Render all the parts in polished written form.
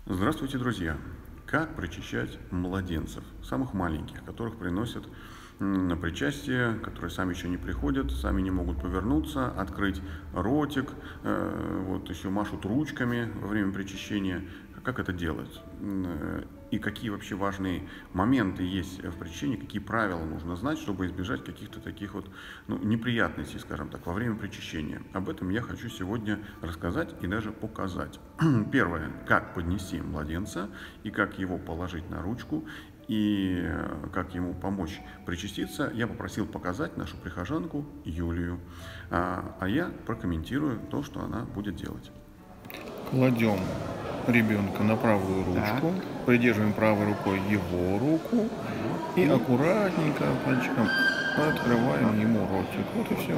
Здравствуйте, друзья! Как причащать младенцев, самых маленьких, которых приносят на причастие, которые сами еще не приходят, сами не могут повернуться, открыть ротик, вот еще машут ручками во время причащения. Как это делать? И какие вообще важные моменты есть в причащении, какие правила нужно знать, чтобы избежать каких-то таких вот неприятностей, скажем так, во время причащения. Об этом я хочу сегодня рассказать и даже показать. Первое, как поднести младенца и как его положить на ручку, и как ему помочь причаститься, я попросил показать нашу прихожанку Юлию, а я прокомментирую то, что она будет делать. Кладем ребенка на правую Так, ручку, придерживаем правой рукой его руку вот, и и аккуратненько пальчиком открываем ему ротик. Вот и все.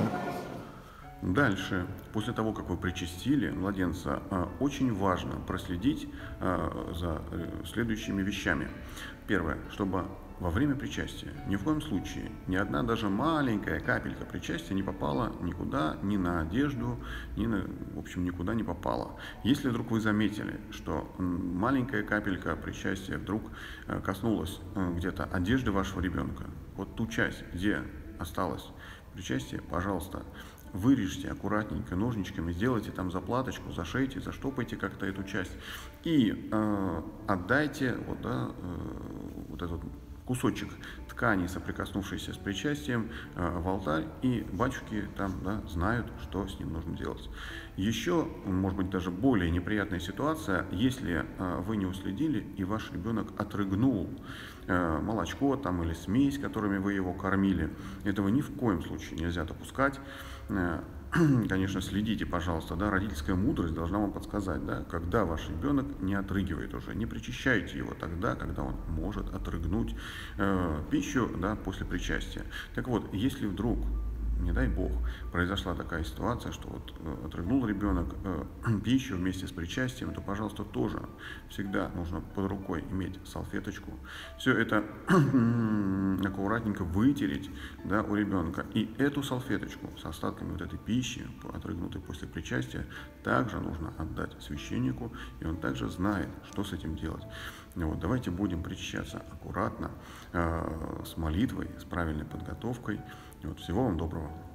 дальше, после того, как вы причастили младенца, очень важно проследить за следующими вещами. Первое, чтобы во время причастия ни в коем случае ни одна даже маленькая капелька причастия не попала никуда, ни на одежду, в общем, никуда не попала. Если вдруг вы заметили, что маленькая капелька причастия вдруг коснулась где-то одежды вашего ребенка, вот ту часть, где осталось причастие, пожалуйста, вырежьте аккуратненько ножничками, сделайте там заплаточку, зашейте, заштопайте как-то эту часть и отдайте вот этот кусочек ткани, соприкоснувшийся с причастием, в алтарь, и батюшки там знают, что с ним нужно делать. Еще, может быть, даже более неприятная ситуация, если вы не уследили и ваш ребенок отрыгнул молочко там или смесь, которыми вы его кормили. Этого ни в коем случае нельзя допускать. Конечно, следите, пожалуйста, родительская мудрость должна вам подсказать, когда ваш ребенок не отрыгивает уже. Не причащайте его тогда, когда он может отрыгнуть пищу, после причастия. Так вот, если вдруг, не дай бог, произошла такая ситуация, что отрыгнул ребенок пищу вместе с причастием, то, пожалуйста, тоже всегда нужно под рукой иметь салфеточку. Все это аккуратненько вытереть у ребенка. И эту салфеточку с остатками этой пищи, отрыгнутой после причастия, также нужно отдать священнику, и он также знает, что с этим делать. Давайте будем причащаться аккуратно, с молитвой, с правильной подготовкой. Всего вам доброго.